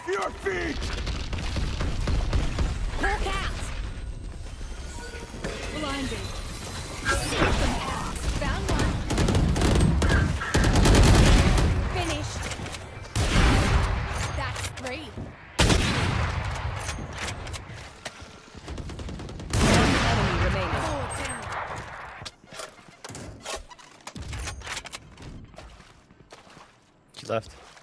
your feet! Walk out! Blinding. Sneak them out. Found one. Finished. That's 3. One enemy remaining. 4 down. She left.